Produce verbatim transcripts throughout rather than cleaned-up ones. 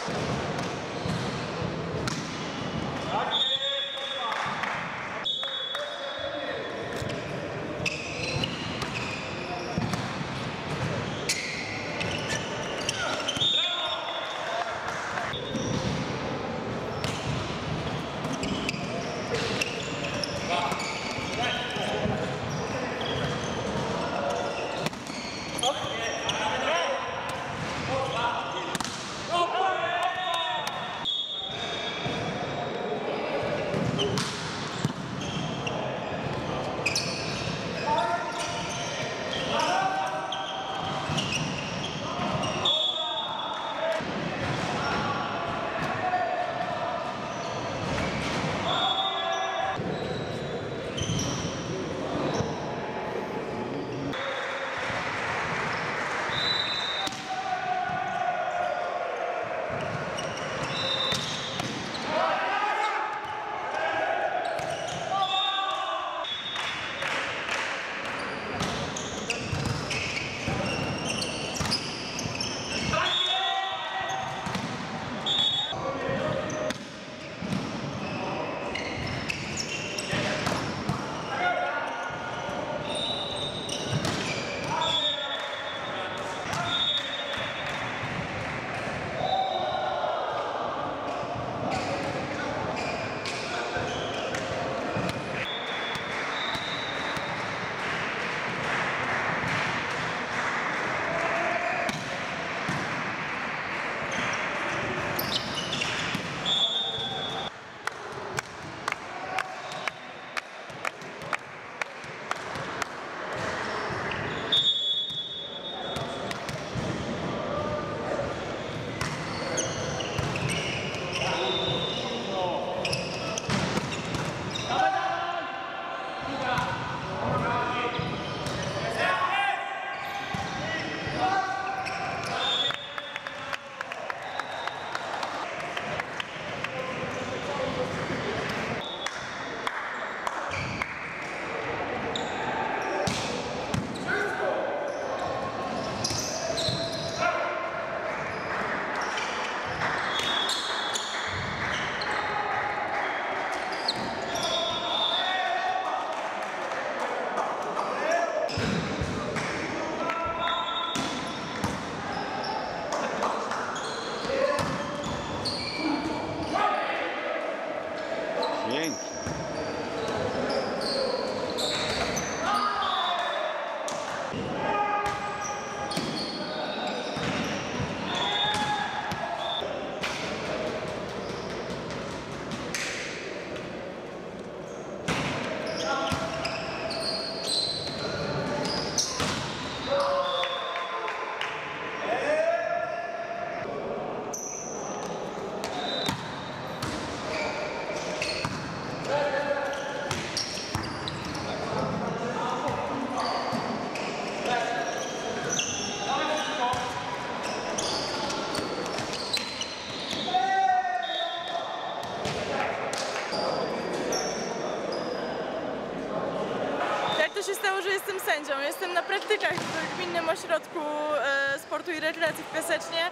się stało, że jestem sędzią. Jestem na praktykach w Gminnym Ośrodku e, Sportu i Rekreacji w Piasecznie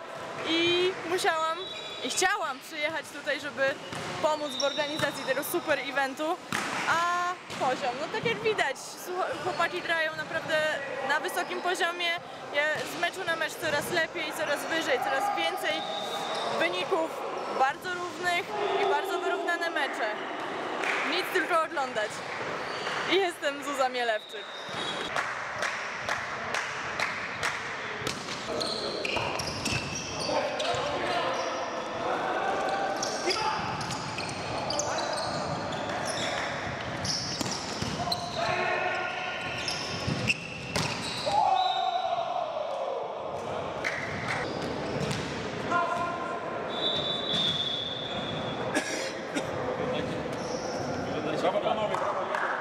i musiałam i chciałam przyjechać tutaj, żeby pomóc w organizacji tego super eventu. A poziom, no tak jak widać, chłopaki grają naprawdę na wysokim poziomie. Ja z meczu na mecz coraz lepiej, coraz wyżej, coraz więcej wyników bardzo równych i bardzo wyrównane mecze. Nic tylko oglądać. I jestem Zuza Mielewczyk. Brawo panowie, brawo.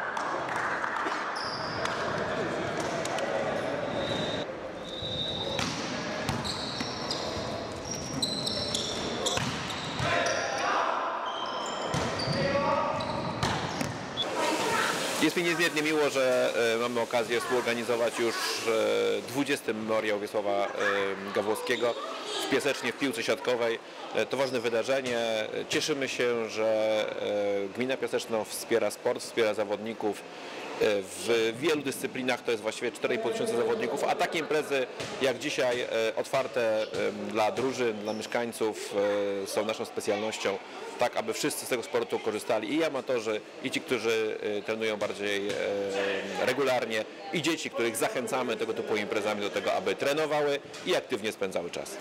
Jest mi niezmiernie miło, że mamy okazję współorganizować już dwudziesty Memoriał Wiesława Gawłowskiego w Piasecznie w piłce siatkowej. To ważne wydarzenie. Cieszymy się, że Gmina Piaseczno wspiera sport, wspiera zawodników. W wielu dyscyplinach to jest właściwie cztery i pół tysiąca zawodników, a takie imprezy jak dzisiaj otwarte dla drużyn, dla mieszkańców są naszą specjalnością, tak aby wszyscy z tego sportu korzystali, i amatorzy, i ci, którzy trenują bardziej regularnie, i dzieci, których zachęcamy tego typu imprezami do tego, aby trenowały i aktywnie spędzały czas.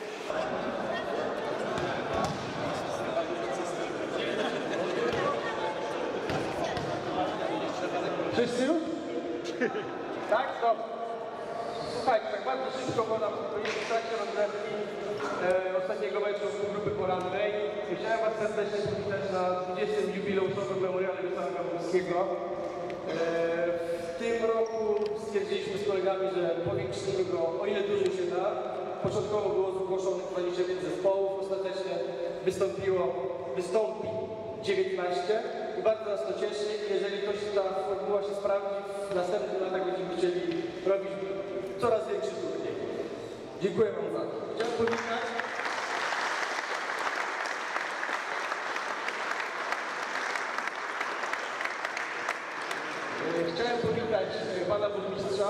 Wszyscy już? Tak? Dobrze. Słuchajcie, tak bardzo szybko, bo nam jest w trakcie rozgrywki e, ostatniego meczu grupy porannej. I chciałem Was serdecznie powitać na dwudziestym jubileuszowym memoriale Wiesława Gawłowskiego. E, w tym roku stwierdziliśmy z kolegami, że powiększymy go, o ile dużo się da. Początkowo było zgłoszonych dwadzieścia pięć zespołów, ostatecznie wystąpiło, wystąpi dziewiętnaście. I bardzo nas to cieszy. Jeżeli ktoś ta formuła się sprawdzi, w następnych latach będziemy chcieli robić coraz większy turniej. Dziękuję Wam za to. Chciałem powitać. Chciałem powitać Pana Burmistrza.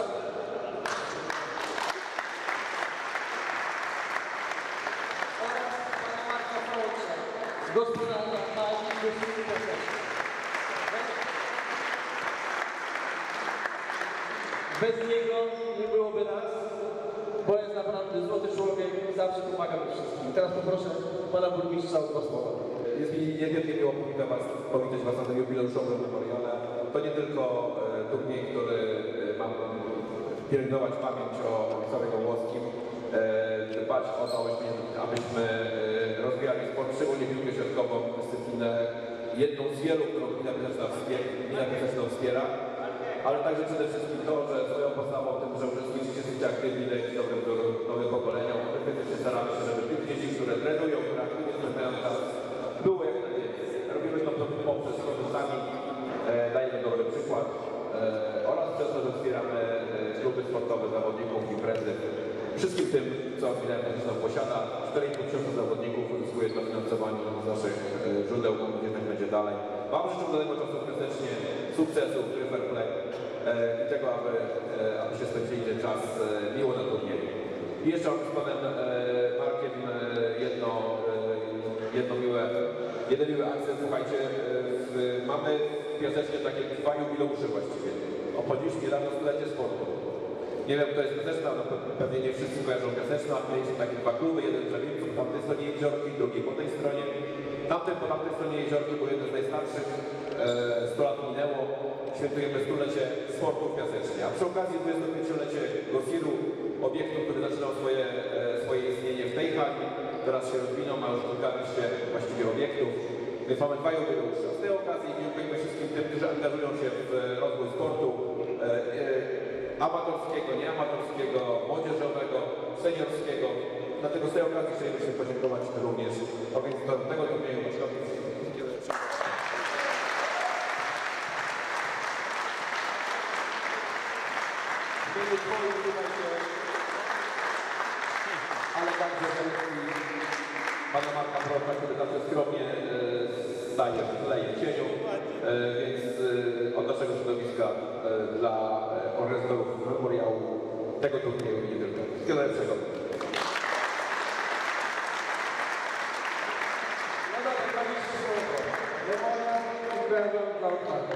Oraz Pana Marka Fałcza z gospodarza hali Górnicy Piasecznej. Bez niego nie byłoby nas, bo jest naprawdę złoty człowiek i zawsze pomaga mi wszystkim. Teraz poproszę Pana Burmistrza o dwa słowa. Jest mi niewielkie miło powitać Was, powitać Was na tym jubileuszowym memoriale. To nie tylko e, turniej, który e, ma pielęgnować pamięć o Wiesławie Gawłowskim, e, dbać o to, abyśmy, abyśmy e, rozwijali sport, szczególnie piłkę siatkową, dyscyplinę, jedną z wielu, którą Gmina Piaseczna wspiera, Gmina Piaseczna wspiera, ale także przede wszystkim to, że swoją postawą, tym, że uczestniczycie jesteście aktywni, dajecie dobrym nowym pokoleniom. My staramy się, żeby tych dzieci, które trenują, które aktywnie spędzają czas, było jak najwięcej. Robimy to poprzez korzystami, e, dajemy dobry przykład e, oraz przez to, że wspieramy e, kluby sportowe, zawodników, imprezy. Wszystkim tym, co Gmina Piaseczna posiada, cztery i pół tysiąca zawodników uzyskuje dofinansowanie z naszych e, źródeł, gdzie tak będzie dalej. Wam życzę danego czasu piasecznie, sukcesów, fair play e, i tego, aby, e, abyście spędzili ten czas e, miło na turnieju. I jeszcze z Panem e, Markiem e, jedno, e, jedno miłe, jeden miły akcent. Słuchajcie, e, w, mamy w Piasecznie takie dwa jubileusze właściwie. Obchodziliśmy niedawno stulecie sportu. Nie wiem, kto jest Piaseczna, no pewnie nie wszyscy kojarzą Piaseczna. Mieliśmy takie dwa kluby, jeden w Żelivcu, po tamtej stronie jeziorki, drugi po tej stronie. Tamten po tamtej stronie jeziorki był jeden z najstarszych. sto lat minęło, świętujemy stulecie sportu w Piasecznie. A przy okazji dwudziestopięciolecie Gosiru, obiektu, który zaczynał swoje, swoje istnienie w tej hali. Teraz się rozwinął, ma już kilkanaście właściwie obiektów. Więc mamy dwa jubileusze. Z tej okazji dziękujemy wszystkim tym, którzy angażują się w rozwój sportu e, e, amatorskiego, nieamatorskiego, młodzieżowego, seniorskiego. Dlatego z tej okazji chcielibyśmy podziękować również organizatorom tego turnieju. Ale także Pana Marka Fałcza, który zawsze skromnie e, staje w tle i w cieniu, e, więc e, od naszego środowiska e, dla e, organizatorów memoriału tego turnieju i nie tylko. Wszystkiego najlepszego. No dobra, dwadzieścia słowo. Memoriał i będą dla otwarcia.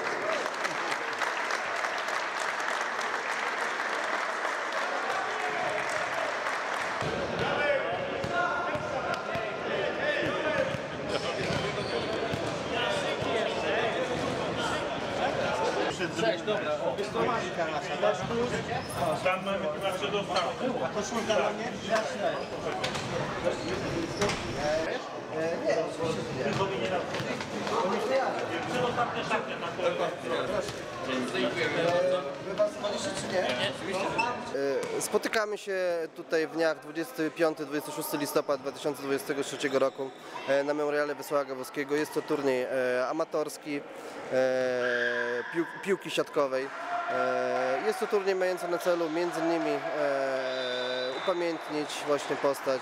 Cześć, dobra, koszulka nasza, dasz plus? Tam mamy nasze dostawy. A koszulka dla mnie? Jasne. Nie, oczywiście nie. Przedostatnie takie na koniec. Wy was wolicie czy nie? Spotykamy się tutaj w dniach dwudziestego piątego do dwudziestego szóstego listopada dwa tysiące dwudziestego trzeciego roku na memoriale Wiesława Gawłowskiego. Jest to turniej amatorski pił, piłki siatkowej. Jest to turniej mający na celu między innymi upamiętnić właśnie postać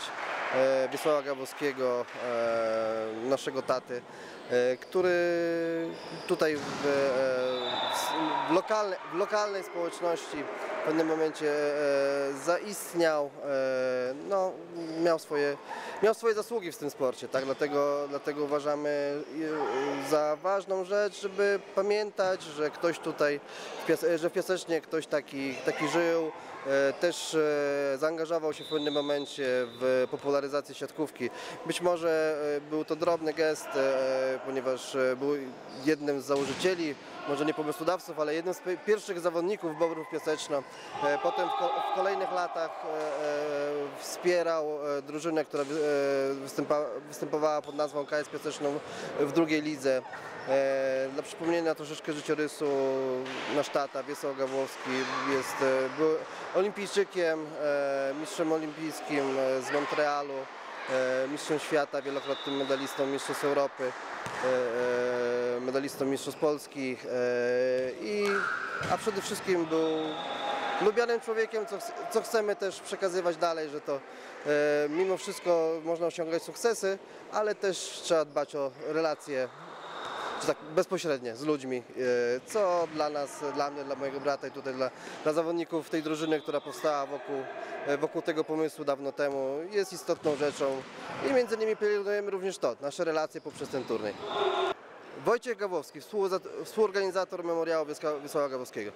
e, Wiesława Gawłowskiego, e, naszego taty, e, który tutaj w, e, w, lokalne, w lokalnej społeczności w pewnym momencie e, zaistniał, e, no, miał, swoje, miał swoje zasługi w tym sporcie, tak? Dlatego, dlatego uważamy e, za ważną rzecz, żeby pamiętać, że ktoś tutaj, w Pias- że w Piasecznie ktoś taki, taki żył, e, też e, zaangażował się w pewnym momencie w popularyzację siatkówki. Być może e, był to drobny gest, e, ponieważ e, był jednym z założycieli, może nie pomysłodawców, ale jednym z pi- pierwszych zawodników Bobrów Piaseczno. E, Potem w, ko- w kolejnych latach e, e, wspierał e, drużynę, która wy- e, występa- występowała pod nazwą K S Piaseczno w drugiej lidze. E, Dla przypomnienia troszeczkę życiorysu, nasz tata Wiesław Gawłowski jest, e, był olimpijczykiem, e, mistrzem olimpijskim e, z Montrealu, e, mistrzem świata, wielokrotnym medalistą Mistrzostw Europy, e, e, medalistą Mistrzostw Polskich, e, i, a przede wszystkim był lubianym człowiekiem, co, ch- co chcemy też przekazywać dalej, że to e, mimo wszystko można osiągać sukcesy, ale też trzeba dbać o relacje, czy tak bezpośrednie z ludźmi, e, co dla nas, dla mnie, dla mojego brata i tutaj dla, dla zawodników tej drużyny, która powstała wokół, e, wokół tego pomysłu dawno temu, jest istotną rzeczą i między innymi pilnujemy również to, nasze relacje poprzez ten turniej. Wojciech Gawłowski, współza- współorganizator Memoriału Wieska- Wiesława Gawłowskiego.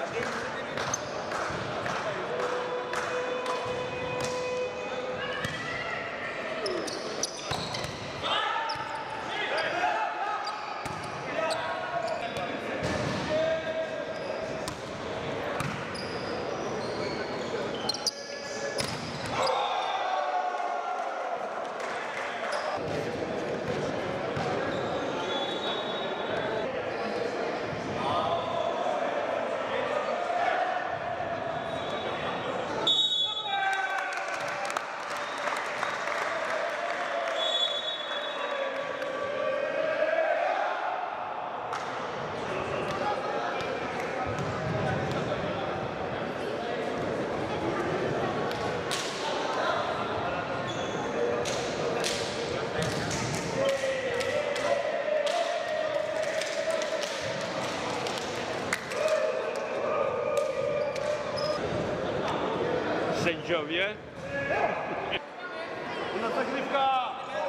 Sędziowie. Na zagrywka!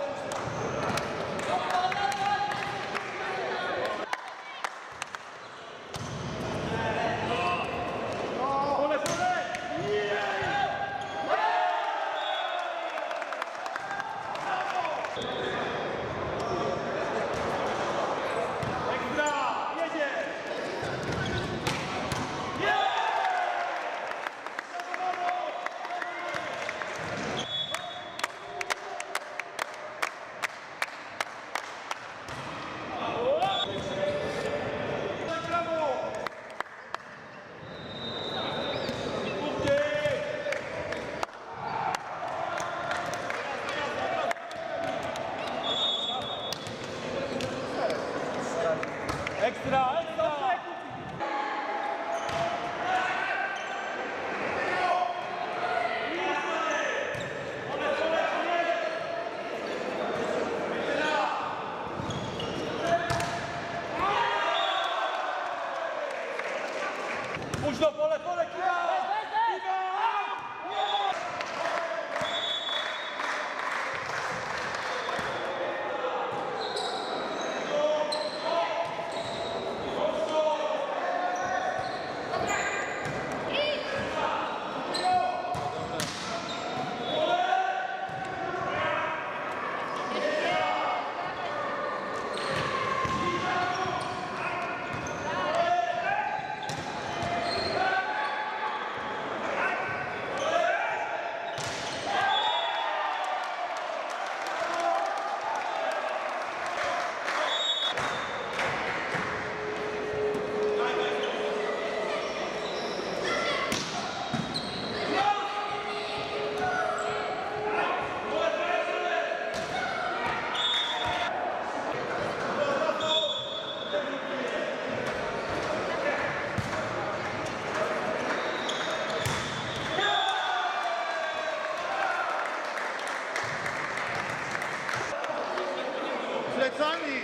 Pole, pole! Ekstra! Jedzie! Ekstra, ekstra! Późno, pole, pole, kiwa! Kiwa! plecami!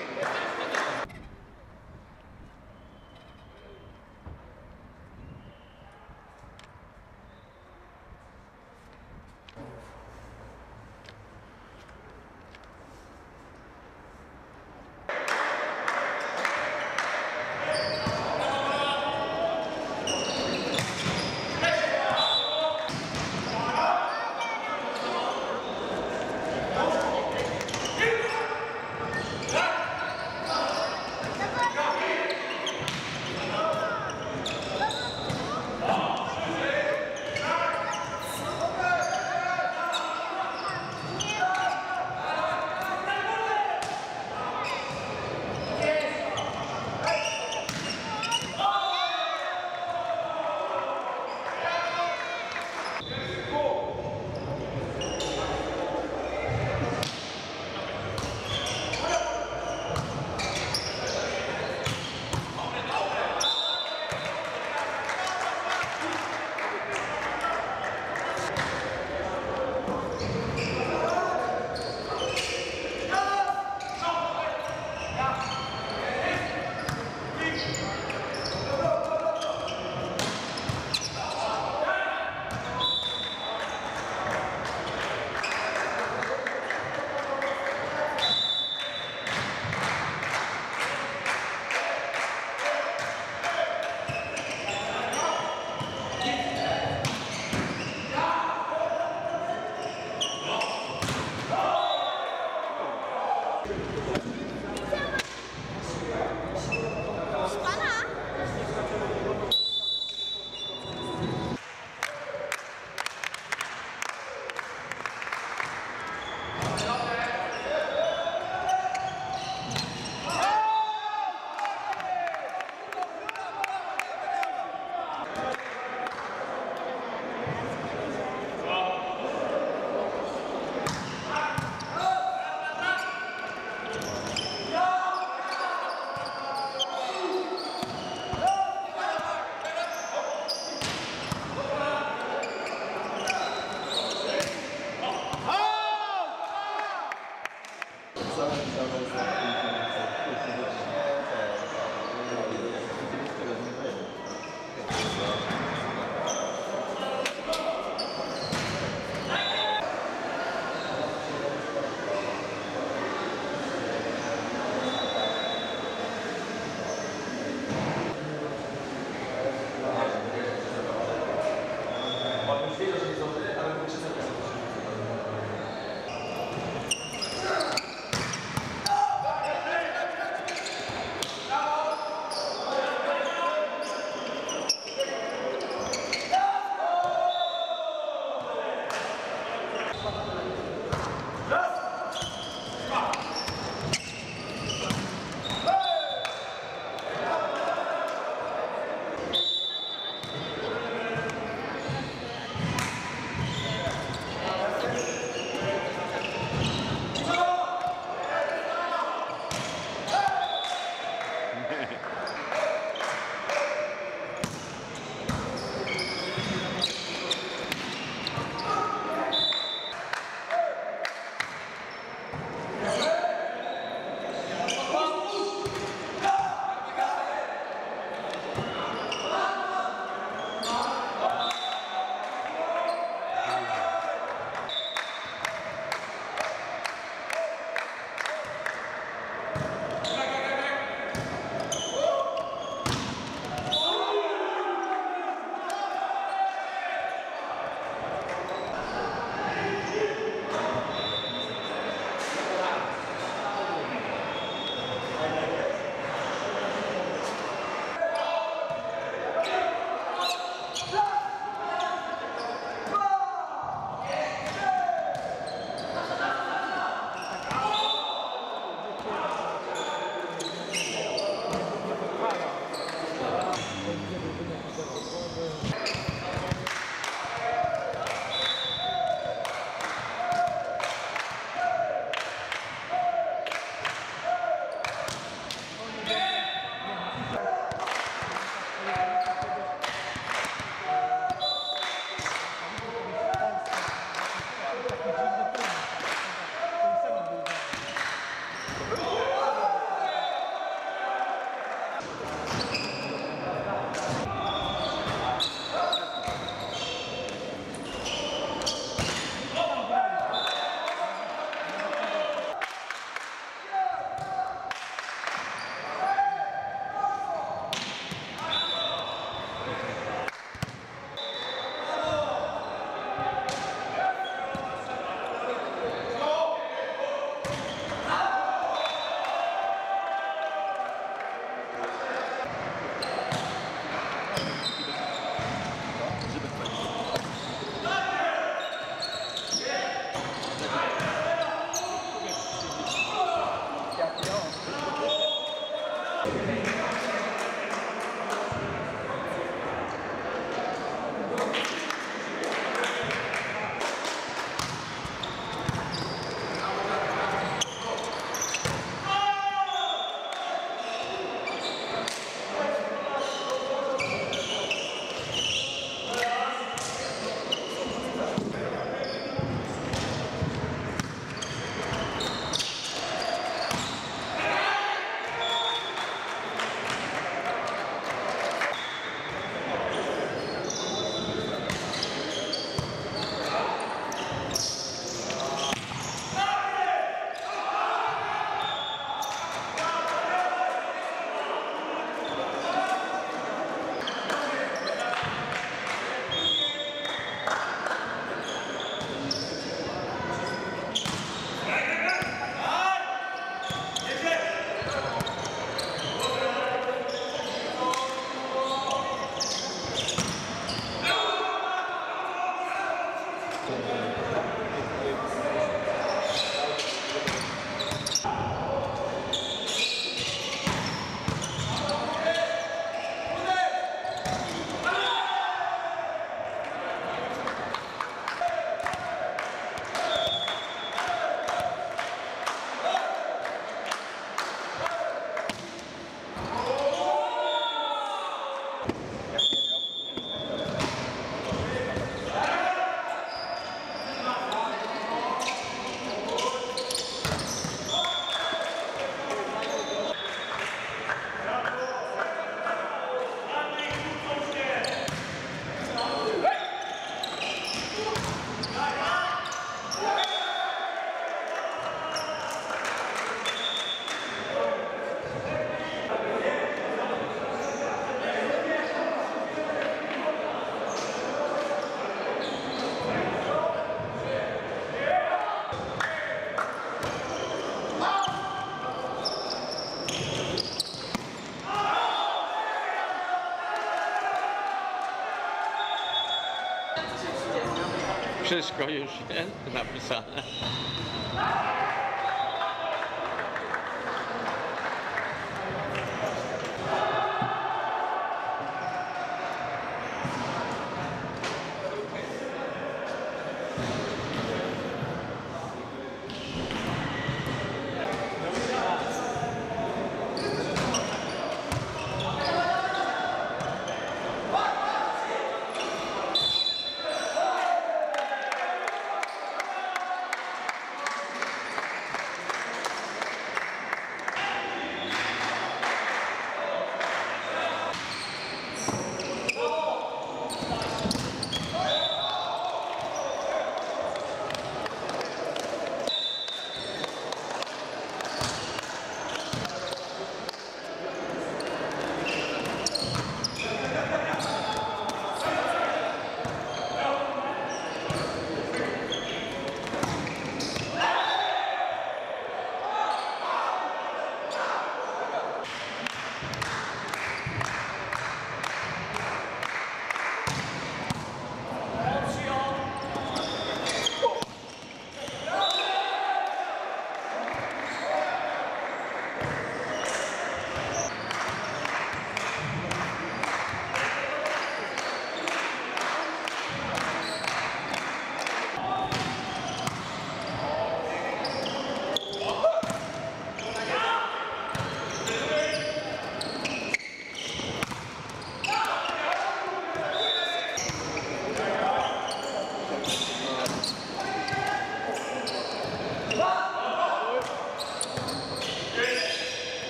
Wszystko już jest napisane.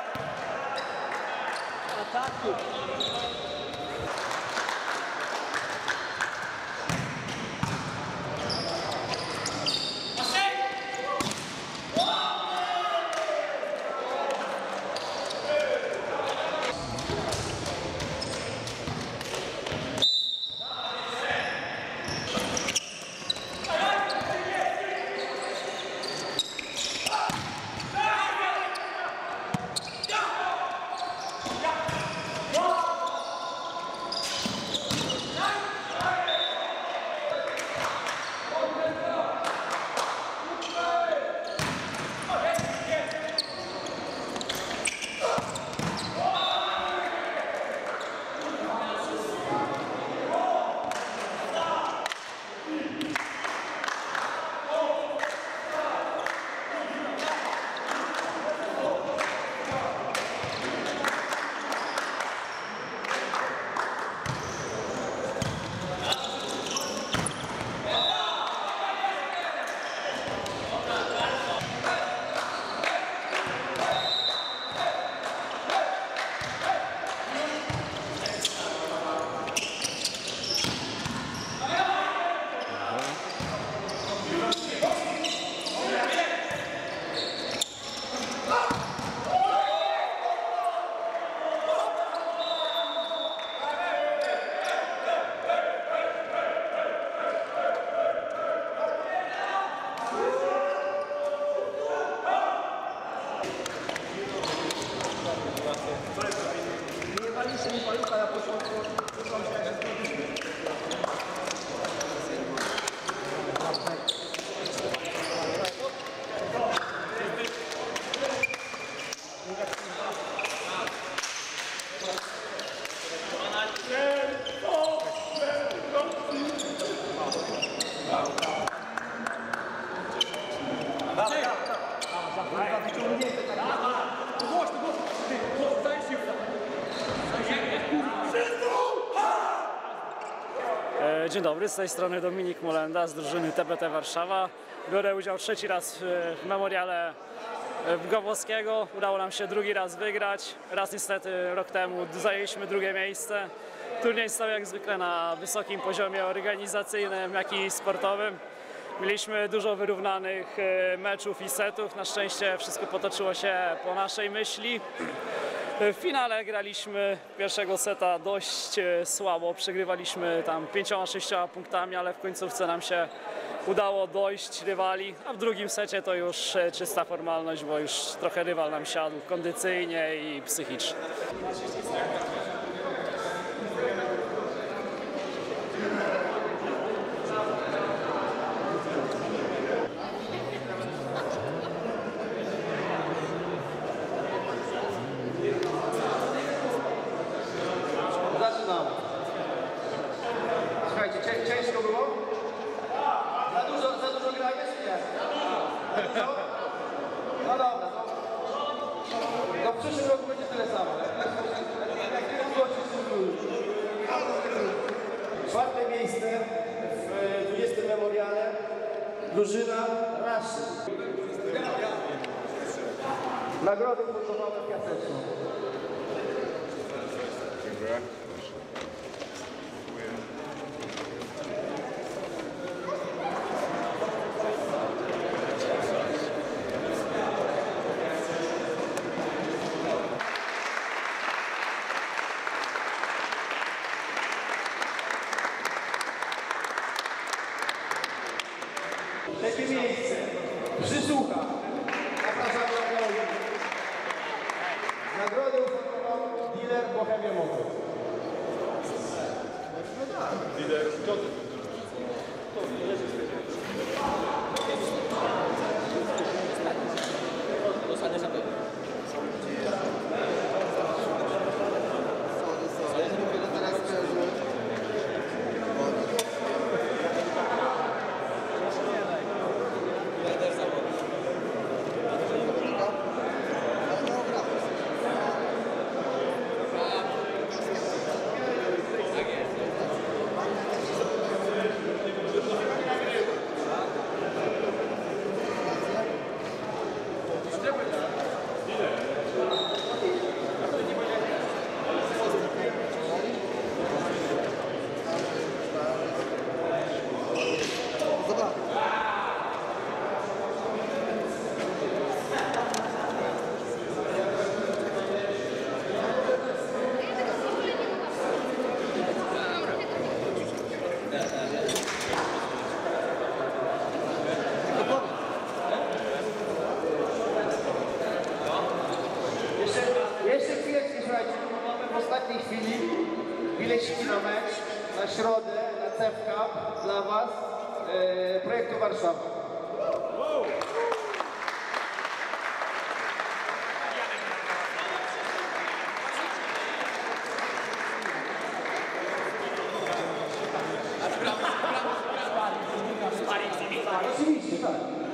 Ataku! Dzień dobry, z tej strony Dominik Molenda z drużyny T B T Warszawa. Biorę udział trzeci raz w memoriale Gawłowskiego. Udało nam się drugi raz wygrać. Raz niestety rok temu zajęliśmy drugie miejsce. Turniej stał jak zwykle na wysokim poziomie organizacyjnym, jak i sportowym. Mieliśmy dużo wyrównanych meczów i setów. Na szczęście wszystko potoczyło się po naszej myśli. W finale graliśmy pierwszego seta dość słabo, przegrywaliśmy tam pięcioma, sześcioma punktami, ale w końcówce nam się udało dojść rywali, a w drugim secie to już czysta formalność, bo już trochę rywal nam siadł kondycyjnie i psychicznie. Zaczynamy. Słuchajcie, cię, ciężko było? Za dużo, za dużo gramy, czy nie? Za dużo? No dobra, no. No w przyszłym roku będzie tyle samo. Czwarte miejsce w dwudziestym memoriale. Drużyna Raszy. Nagrodę ufundowane piasecznie. Dziękuję. Trzecie miejsce. Przysłucha. Zapraszamy na galerii. Nagrodę ufundował dealer Bohemia Motor. Lider zgody. słuchajcie, mamy w ostatniej chwili bileciki na mecz, na środę, na C F Cup dla Was, e, projektu Warszawa. Oczywiście, tak.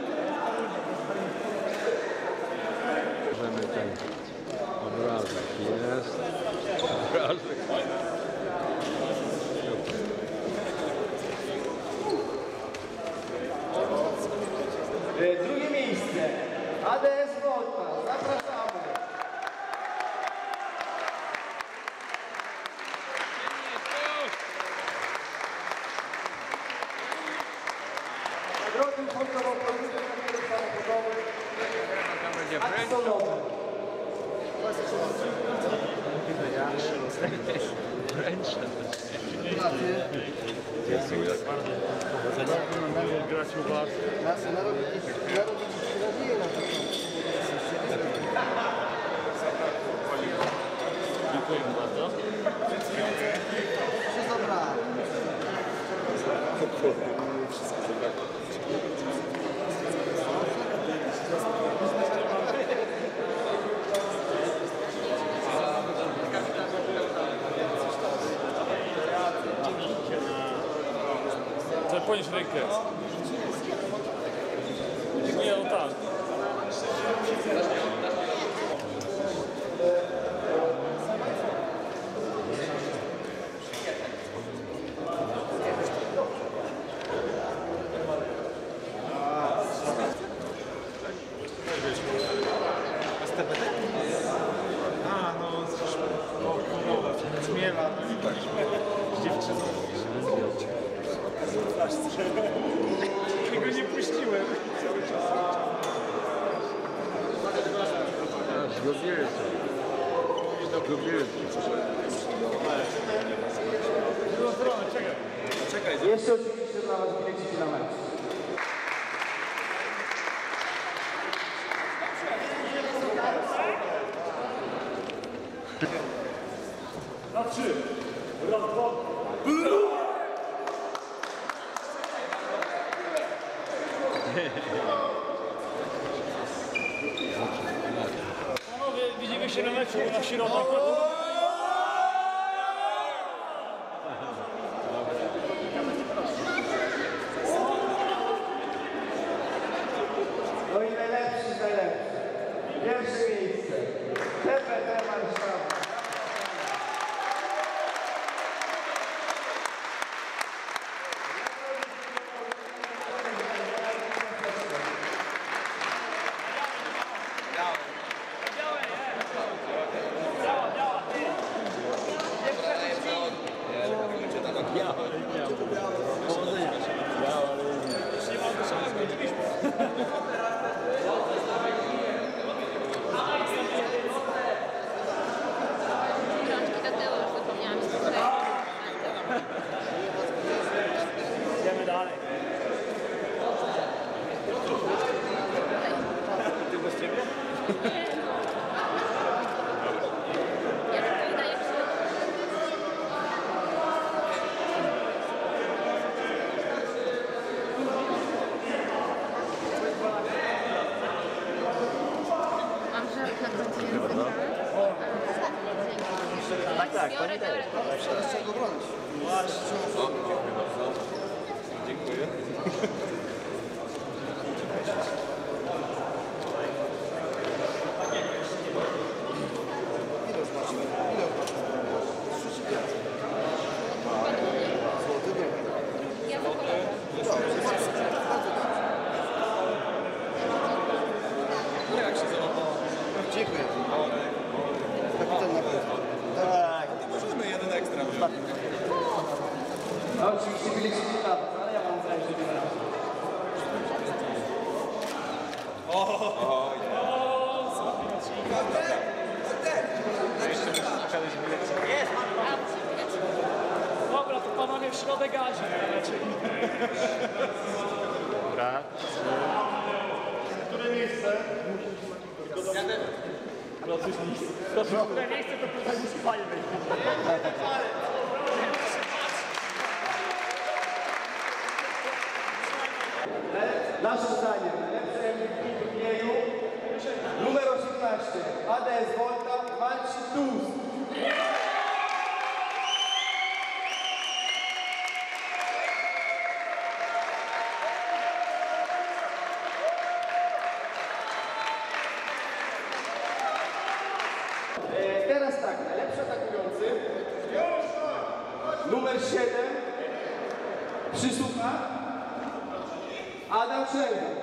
Możemy ten obrazek jest. Obrazek. E, Drugie miejsce. A D S Volta. Zapraszamy. Nagrodę sportową produktem samochodowy. Axolowy. Grać u Was. Dziękuję bardzo. Podnieś rękę. Nie, no tak. A, no, z Zmiela, z dziewczyną. Tego nie puściłem. Zgubiłem się. Zgubiłem się. Jeszcze oczywiście dla Was bileciki na mecz. Na trzy. Raz, dwa. Panowie, widzimy się na meczu na środę. No i najlepszy z najlepszych. Pierwsze miejsce. T P T Warszawa. Idziemy dalej. Ty bez ciebie? Mam żart na końcu. Tak, tak, pani też. Trzeba go bronić. Dziękuję. Dziękuję. Kapitan na pewno. Tak. Możemy jeden ekstra wziąć. No oczywiście bileciki dla Was, ale ja Wam zdaję, że nie raz. Dobra, to panowie w środę gazi. Dobra. Które miejsce? Które miejsce to tutaj musi panie wejść. Naszym zdaniem najlepszy M V P turnieju numer osiemnaście A D S Volta Marcin Tusk. E, Teraz tak, najlepszy atakujący numer siedem Przysłucha Adam Szelga.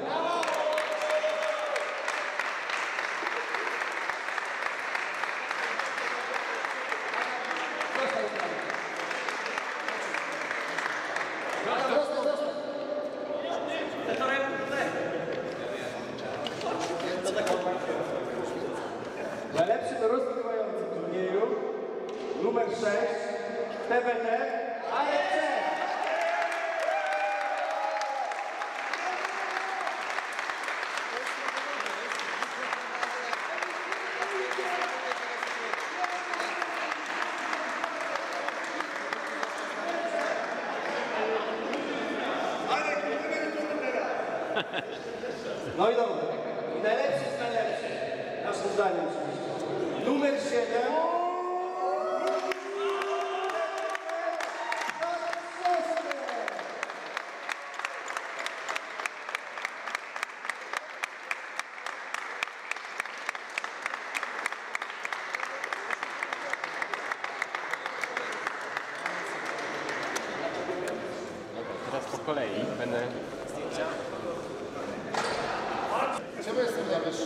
Najlepszy to rozgrywający w turnieju numer sześć T B T A F C. No i dobra. I najlepszy jest najlepszy. Naszym zdaniem oczywiście. Numer siedem. Teraz po kolei będę... Czemu jestem za wyższy?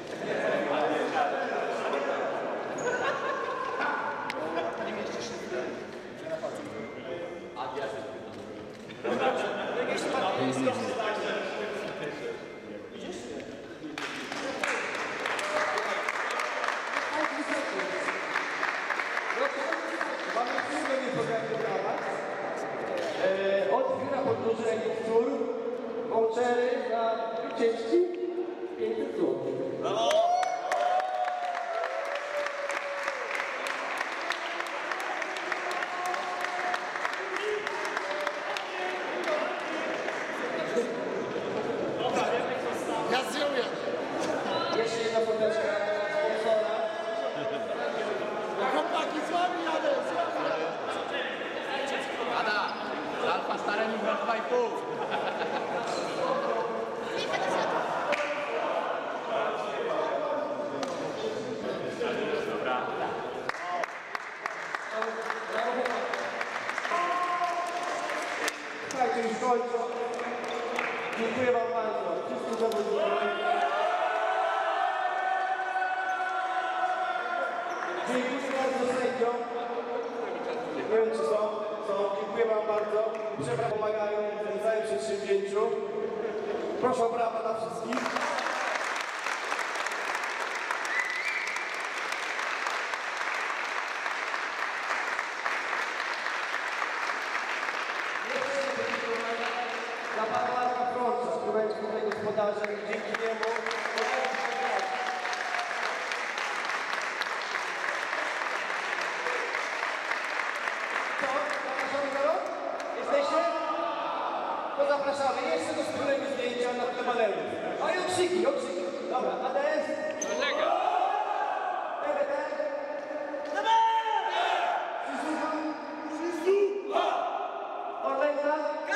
Mamy wszystkie programy wydawać. Otwiera podróżenie wtór, vouchery na części pięćset złotych. Ja z nią jadę. Jeszcze jedna foteczka sponsora. Chłopaki, z wami jadę. Alfa stare numer dwa i pół. Dobra. Słuchajcie, już kończę. Dziękuję wam bardzo. Wszystkim zawodnikom. Dziękuję bardzo sędziom. Nie wiem, czy są. są. Dziękuję wam bardzo. Przepraszam, pomagają w tym całym przedsięwzięciu. Proszę o brawa dla wszystkich. Dla pana Marka Frącza, który jest tutaj gospodarzem, dzięki niemu możemy przegrać. Co? Zapraszamy za rok? Jesteście? To zapraszamy. Jeszcze do wspólnego zdjęcia na tle banerów. A i okrzyki, okrzyki. Dobra, A D S. Kolega. T B T. T B! Przysucha. Przysucha. Orlęta.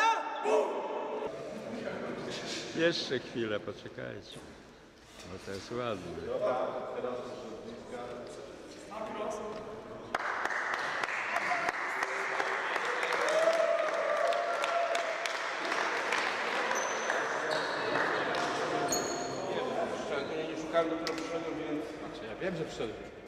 Jeszcze chwilę, poczekajcie. Bo to jest ładne. Ja nie szukałem dopiero przyszedłem, więc... Znaczy ja wiem, że przyszedłem.